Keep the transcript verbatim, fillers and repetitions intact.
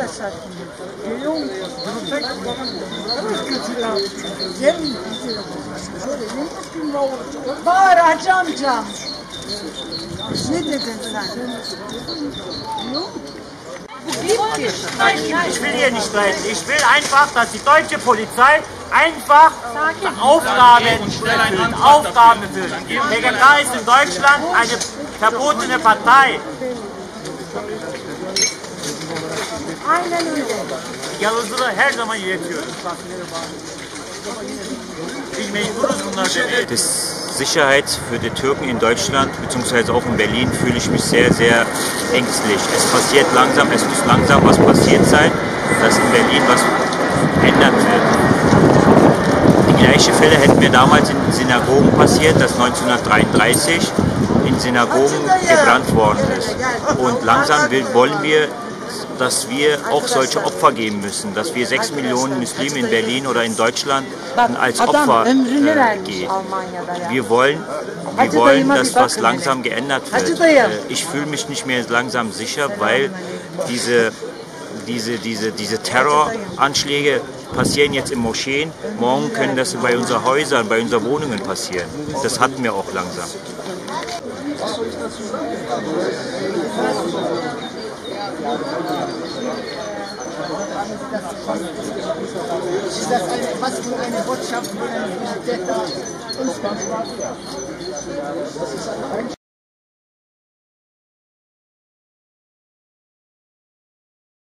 Bağır Hacı amca. Ne dedin sen? Ich will hier nicht streiten. Ich will einfach, dass die deutsche Polizei einfach Aufgaben erfüllt. Aufgaben erfüllt. P K K ist in Deutschland eine verbotene Partei. Aynen öyle. Yalnızlığı her zaman iletiyoruz. Biz mecburuz bunlar. Die Sicherheit für die Türken in Deutschland bzw. auch in Berlin fühle ich mich sehr, sehr ängstlich. Es passiert langsam, es muss langsam was passiert sein, dass in Berlin was ändert wird. Die gleichen Fälle hätten mir damals in Synagogen passiert, dass neunzehnhundertdreiunddreißig in Synagogen gebrannt worden ist. Und langsam will, wollen wir, dass wir auch solche Opfer geben müssen, dass wir sechs Millionen Muslime in Berlin oder in Deutschland als Opfer äh, gehen. Wir wollen, wir wollen, dass was langsam geändert wird. Äh, ich fühle mich nicht mehr langsam sicher, weil diese, diese, diese, diese Terroranschläge passieren jetzt in Moscheen. Morgen können das bei unseren Häusern, bei unseren Wohnungen passieren. Das hatten wir auch langsam. Ist das eine, was für eine Botschaft für einen Präsidenten uns